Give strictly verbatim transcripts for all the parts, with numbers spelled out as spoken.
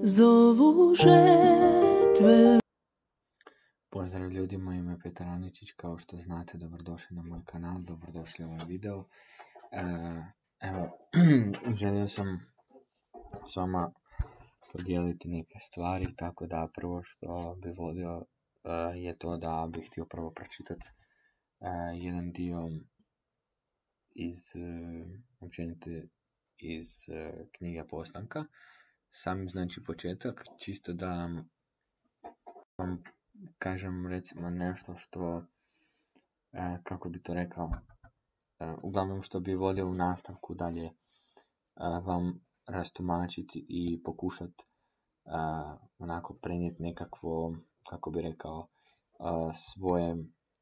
zovu žetve. Pozdrav ljudi, moje ime je Petar Aničić, kao što znate, dobrodošli na moj kanal, dobrodošli u ovaj video. E, evo, želio sam s vama podijeliti neke stvari, tako da prvo što bi volio e, je to da bih htio prvo pročitati e, jedan dio iz, e, općenito iz e, knjige Postanka. Sam znači početak, čisto da vam kažem recimo nešto što, e, kako bi to rekao, e, uglavnom što bi volio u nastavku dalje e, vam rastumačiti i pokušati e, onako prenijeti nekakvo, kako bi rekao, e, svoje,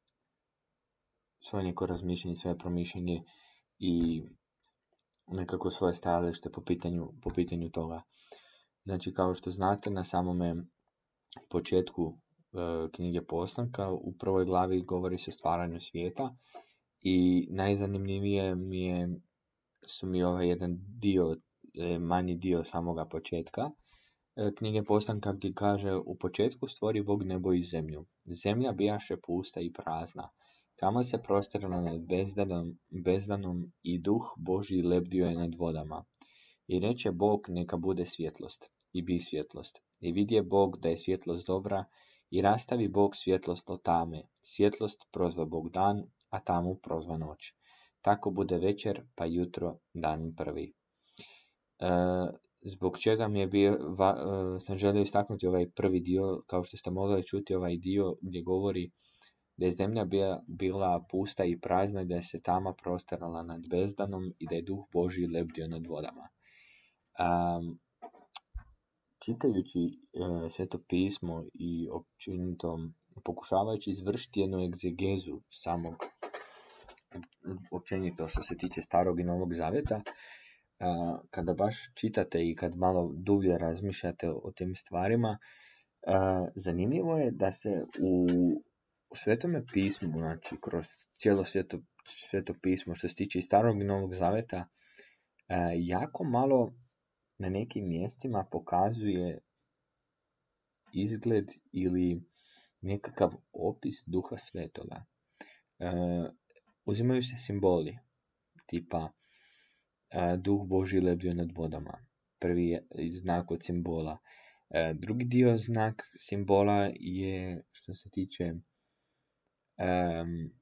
svoje neko razmišljanje, svoje promišljanje i nekako svoje stajalište po pitanju, po pitanju toga. Znači, kao što znate, na samome početku e, knjige Postanka u prvoj glavi govori se o stvaranju svijeta i najzanimljivije mi je, su mi ovaj jedan dio, e, manji dio samoga početka e, knjige Postanka, gdje kaže: u početku stvori Bog nebo i zemlju. Zemlja bijaše pusta i prazna. Tamo se prostirala nad bezdanom, bezdanom i duh Božji lebdio je nad vodama. I reče Bog: neka bude svjetlost. I bi svjetlost. I vidje Bog da je svjetlost dobra, i rastavi Bog svjetlost od tame. Svjetlost prozva Bog dan, a tamu prozva noć. Tako bude večer, pa jutro dan prvi. E, zbog čega mi je bio, va, e, sam želio istaknuti ovaj prvi dio, kao što ste mogli čuti ovaj dio gdje govori da je zemlja bila, bila pusta i prazna, da je se tama prostirala nad bezdanom i da je duh Božji lebdio nad vodama. Um, Čitajući e, Sveto pismo i općenito pokušavajući izvršiti jednu egzegezu samog, općenito što se tiče Starog i Novog Zavjeta, e, kada baš čitate i kad malo dublje razmišljate o tim stvarima, e, zanimljivo je da se u, u Svetome pismu, znači kroz cijelo sveto, sveto pismo što se tiče i Starog i Novog Zavjeta, e, jako malo na nekim mjestima pokazuje izgled ili nekakav opis Duha Svetoga. E, uzimaju se simboli, tipa e, Duh Božji lebdio nad vodama. Prvi je znak od simbola. E, drugi dio znak simbola je što se tiče e,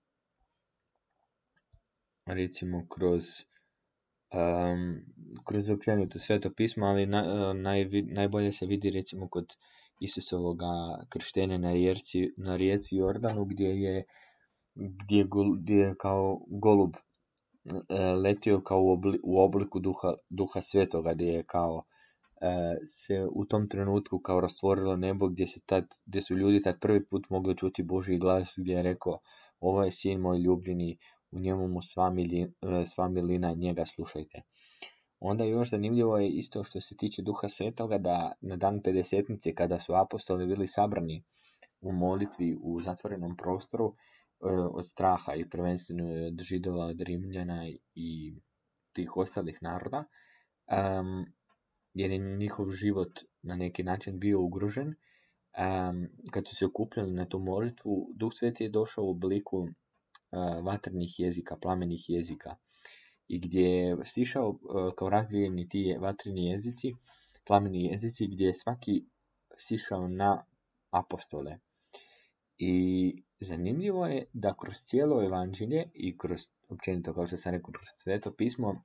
recimo kroz Um, kroz općenito Sveto pismo, ali na, naj, najbolje se vidi recimo kod Isusovoga krštenja na rijeci, na rijeci Jordanu, gdje je, gdje, gdje je kao golub e, letio kao u, obli, u obliku duha, duha svetoga, gdje je kao e, se u tom trenutku kao rastvorilo nebo, gdje, se tad, gdje su ljudi tad prvi put mogli čuti Božji glas, gdje je rekao: ovo je sin moj ljubljeni, u njemu mu sva, mili, sva milina, njega slušajte. Onda još zanimljivo je isto što se tiče Duha Svetoga, da na dan pedesetnice, kada su apostoli bili sabrani u molitvi u zatvorenom prostoru od straha i prvenstveno od Židova, od Rimljana i tih ostalih naroda, um, jer je njihov život na neki način bio ugrožen, um, kad su se okupljali na tu molitvu, Duh Sveti je došao u obliku vatrenih jezika, plamenih jezika, i gdje je stišao uh, kao razdijeljeni ti vatreni jezici, plameni jezici, gdje je svaki stišao na apostole. I zanimljivo je da kroz cijelo evanđelje i kroz, općenito kao što sam rekao, kroz Sveto pismo, uh,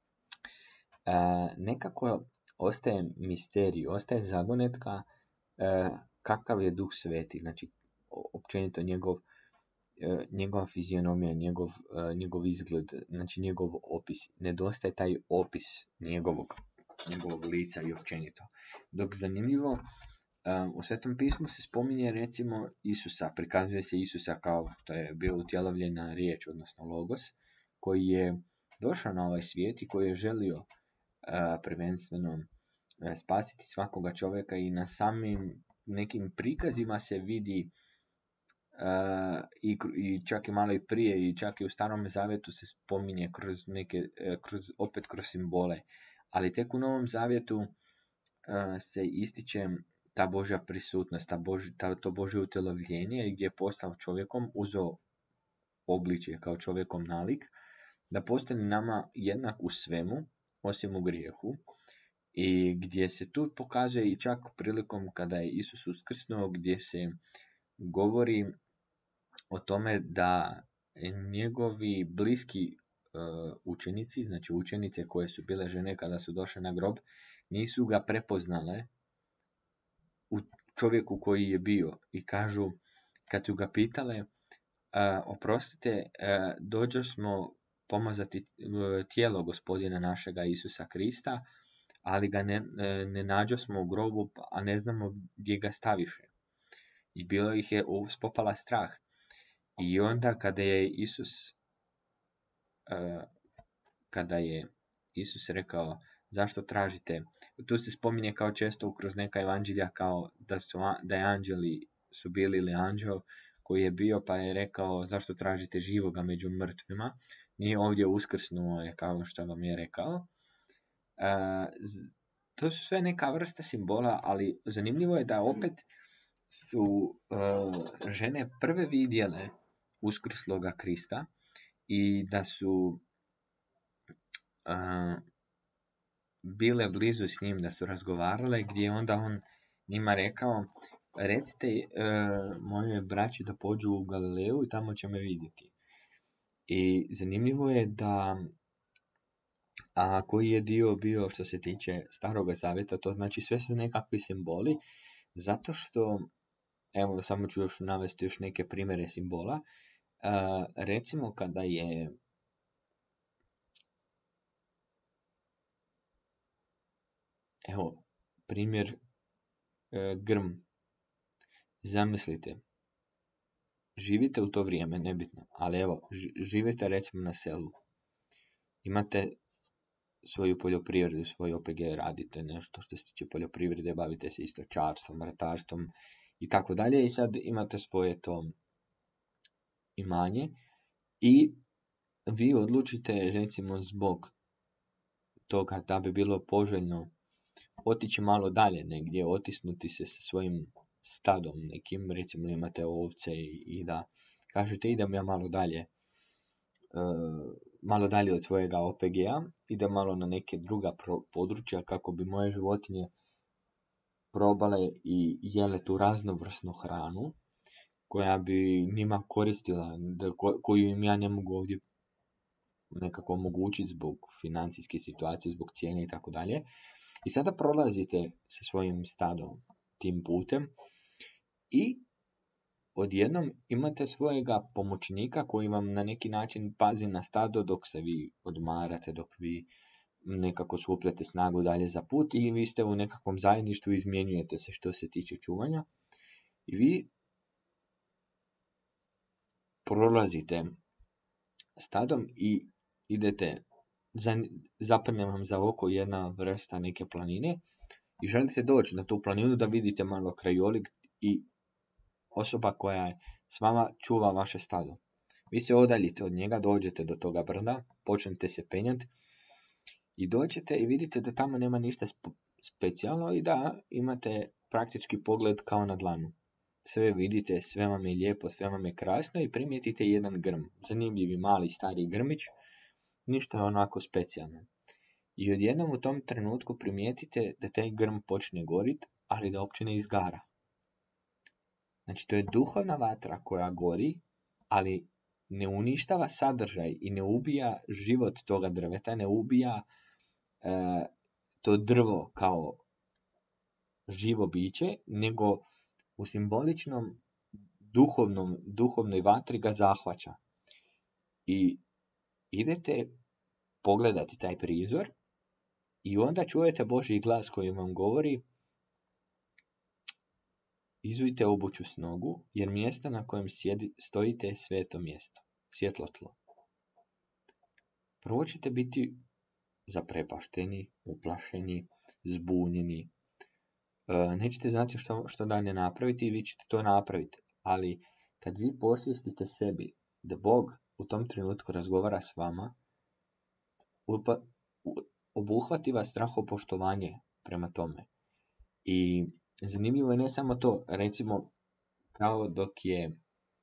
nekako ostaje misterij, ostaje zagonetka uh, kakav je Duh Sveti, znači općenito njegov njegova fizionomija, njegov, njegov izgled, znači njegov opis. Nedostaje taj opis njegovog, njegovog lica i općenito. Dok zanimljivo, u Svetom pismu se spominje recimo Isusa, prikazuje se Isusa kao što je bio utjelovljena riječ, odnosno logos, koji je došao na ovaj svijet i koji je želio prvenstveno spasiti svakoga čovjeka, i na samim nekim prikazima se vidi Uh, i, i čak i malo i prije, i čak i u Starom Zavjetu se spominje kroz neke, kroz, opet kroz simbole, ali tek u Novom Zavjetu se ističe ta Božja prisutnost, ta Bož, ta, to Božje utjelovljenje gdje je postao čovjekom, uzeo obličje kao čovjekom nalik, da postane nama jednak u svemu, osim u grijehu, i gdje se tu pokazuje i čak prilikom kada je Isus uskrsnuo, gdje se govori o tome da njegovi bliski uh, učenici, znači učenice koje su bile žene kada su došle na grob, nisu ga prepoznale u čovjeku koji je bio, i kažu, kad su ga pitale, uh, oprostite, uh, dođo smo pomazati uh, tijelo gospodina našega Isusa Krista, ali ga ne, ne nađo smo u grobu, a ne znamo gdje ga staviše. I bilo ih je spopala strah. I onda kada je Isus uh, kada je Isus rekao, zašto tražite, tu se spominje kao često kroz neka evanđelja kao da, su, da je anđeli su bili ili anđel koji je bio, pa je rekao, zašto tražite živoga među mrtvima. Nije ovdje uskrsnuo je kao što vam je rekao. Uh, to su sve neka vrsta simbola, ali zanimljivo je da opet su uh, žene prve vidjele uskrsloga Krista i da su uh, bile blizu s njim, da su razgovarale, gdje je onda on njima rekao, recite uh, moje braći da pođu u Galileju i tamo će me vidjeti. I zanimljivo je da a koji je dio bio što se tiče Staroga zavjeta, to znači sve su nekakvi simboli, zato što, evo samo ću još navesti još neke primjere simbola, uh, recimo kada je evo primjer uh, grm, zamislite, živite u to vrijeme, nebitno, ali evo, živite recimo na selu, imate svoju poljoprivredu, svoj O P G, radite nešto što se tiče poljoprivrede, bavite se stočarstvom, ratarstvom i tako dalje, i sad imate svoje to imanje i vi odlučite recimo zbog toga da bi bilo poželjno otići malo dalje negdje, otisnuti se sa svojim stadom nekim, recimo imate ovce i, i da kažete idem ja malo dalje, uh, malo dalje od svojega O P G-a, idem malo na neke druga pro- područja kako bi moje životinje probale i jele tu raznovrsnu hranu koja bi njima koristila, da, ko, koju im ja ne mogu ovdje nekako omogućiti zbog financijske situacije, zbog cijene i tako dalje. I sada prolazite sa svojim stadom tim putem i odjednom imate svojega pomoćnika koji vam na neki način pazi na stado dok se vi odmarate, dok vi nekako skupljate snagu dalje za put, i vi ste u nekakvom zajedništvu, izmjenjujete se što se tiče čuvanja i vi prolazite stadom i idete, zaprne vam za oko jedna vrsta neke planine i želite doći na tu planinu da vidite malo krajolik i osoba koja je s vama čuva vaše stado. Vi se odaljite od njega, dođete do toga brda, počnete se penjati i dođete i vidite da tamo nema ništa specijalno i da imate praktički pogled kao na dlanu. Sve vidite, sve vam je lijepo, sve vam je krasno i primijetite jedan grm. Zanimljivi mali stari grmić, ništa je onako specijalno. I odjednom u tom trenutku primijetite da taj grm počne goriti, ali da uopće ne izgara. Znači to je duhovna vatra koja gori, ali ne uništava sadržaj i ne ubija život toga drveta, ne ubija e, to drvo kao živo biće, nego u simboličnom duhovnom, duhovnoj vatri ga zahvaća. I idete pogledati taj prizor i onda čujete Božji glas koji vam govori: izujte obuću s nogu, jer mjesto na kojem sjedi, stojite je sveto mjesto, svjetlo tlo. Prvo ćete biti zaprepašteni, uplašeni, zbunjeni. E, nećete znati što, što dalje napraviti i vi ćete to napraviti. Ali kad vi posvijestite sebi da Bog u tom trenutku razgovara s vama, upa, obuhvati vas strahopoštovanje prema tome. I zanimljivo je ne samo to, recimo, kao dok je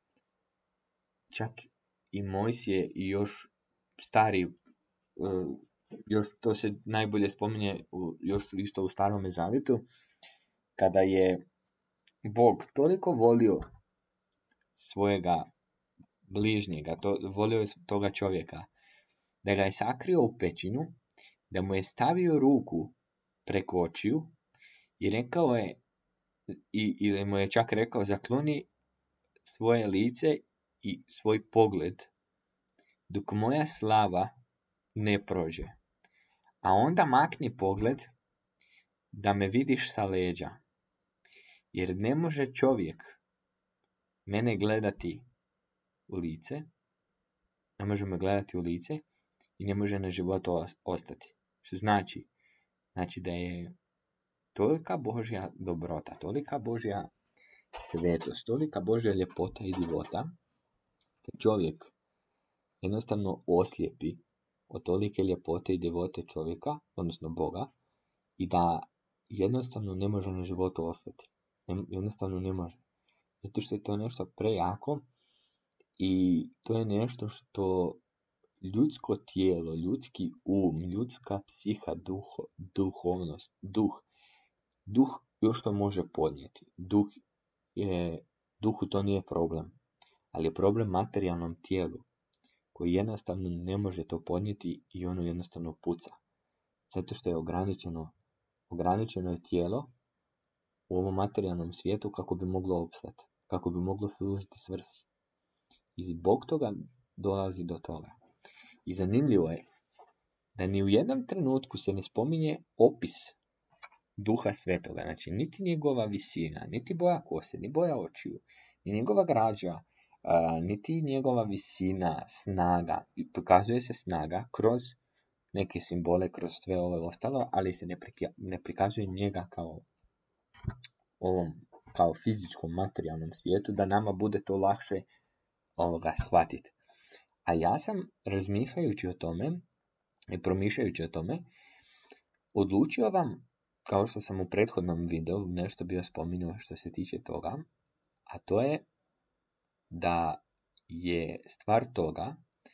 čak i Mojsije i još stari, uh, još to se najbolje spominje u, još isto u Starome zavjetu, kada je Bog toliko volio svojega bližnjega, to, volio je toga čovjeka, da ga je sakrio u pećinu, da mu je stavio ruku preko očiju i rekao je, i, ili mu je čak rekao, zakloni svoje lice i svoj pogled dok moja slava ne prođe. A onda makni pogled da me vidiš sa leđa. Jer ne može čovjek mene gledati u lice, ne može me gledati u lice i ne može na životu ostati. Što znači? Znači da je tolika Božja dobrota, tolika Božja svetost, tolika Božja ljepota i divota, da čovjek jednostavno oslijepi od tolike ljepote i divote čovjeka, odnosno Boga, i da jednostavno ne može na životu ostati. Jednostavno ne može. Zato što je to nešto prejako i to je nešto što ljudsko tijelo, ljudski um, ljudska psiha, duh, duhovnost, duh, duh još to može podnijeti. Duh je, duhu to nije problem, ali je problem materijalnom tijelu, koji jednostavno ne može to podnijeti i ono jednostavno puca. Zato što je ograničeno, ograničeno je tijelo u ovom materijalnom svijetu kako bi moglo opstati, kako bi moglo služiti svrsi. I zbog toga dolazi do toga. I zanimljivo je da ni u jednom trenutku se ne spominje opis Duha Svetoga, znači niti njegova visina, niti boja kose, ni boja očiju, ni njegova građa, uh, niti njegova visina, snaga. I pokazuje se snaga kroz neke simbole, kroz sve ove ostalo, ali se ne, prika- ne prikazuje njega kao ovom, kao fizičkom, materijalnom svijetu, da nama bude to lakše ovoga shvatiti. A ja sam, razmišljajući o tome i promišljajući o tome, odlučio vam, kao što sam u prethodnom videu nešto bio spomenuo što se tiče toga, a to je da je stvar toga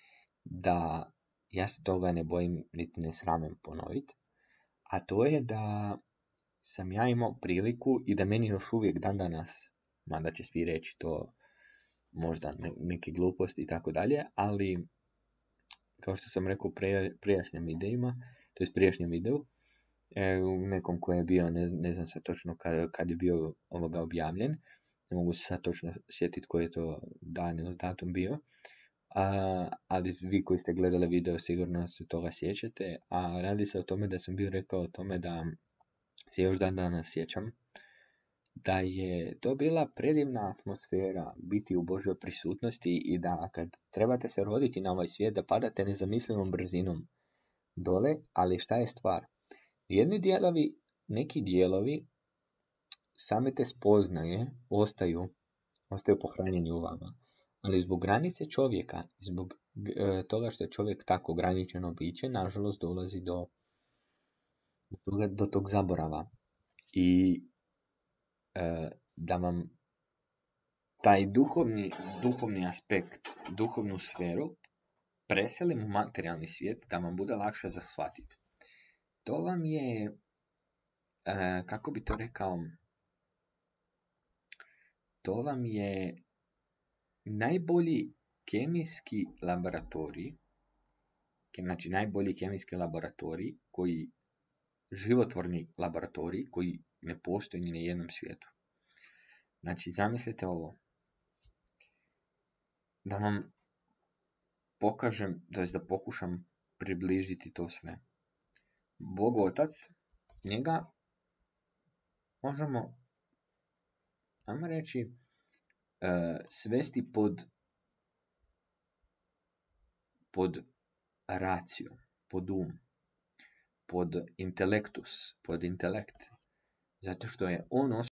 da ja se toga ne bojim niti ne sramem ponoviti, a to je da sam ja imao priliku i da meni još uvijek dan danas, mada će svi reći to možda ne, neke gluposti i tako dalje, ali kao što sam rekao u prijašnjim videima, to je prijašnjem videu, e, u nekom koji je bio, ne, ne znam sad točno kad, kad je bio ovoga objavljen, ne mogu se sad točno sjetiti koji je to dan ili datum bio, a, ali vi koji ste gledali video sigurno se toga sjećate, a radi se o tome da sam bio rekao o tome da se još dan danas sjećam, da je to bila predivna atmosfera biti u Božjoj prisutnosti i da kad trebate se roditi na ovaj svijet, da padate nezamislivom brzinom dole, ali šta je stvar? Jedni dijelovi, neki dijelovi same te spoznaje ostaju, ostaju pohranjeni u vama, ali zbog granice čovjeka, zbog e, toga što je čovjek tako ograničeno biće, nažalost dolazi do, do, do tog zaborava. I da vam taj duhovni, duhovni aspekt, duhovnu sferu preselim u materijalni svijet da vam bude lakše za shvatiti. To vam je, kako bi to rekao, to vam je najbolji kemijski laboratorij, znači najbolji kemijski laboratorij, koji, životvorni laboratorij koji ne postoji ni na jednom svijetu. Znači, zamislite ovo. Da vam pokažem, to jest da pokušam približiti to sve. Bog Otac, njega možemo, ajmo reći, svesti pod, pod raciju, pod um, pod intelektus, pod intelekt. Zato što je on